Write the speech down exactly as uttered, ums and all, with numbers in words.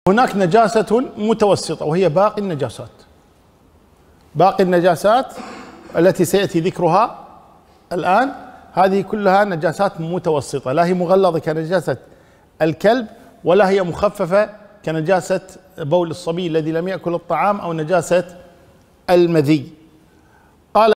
هناك نجاسة متوسطة وهي باقي النجاسات، باقي النجاسات التي سيأتي ذكرها الآن، هذه كلها نجاسات متوسطة، لا هي مغلظة كنجاسة الكلب ولا هي مخففة كنجاسة بول الصبي الذي لم يأكل الطعام أو نجاسة المذي.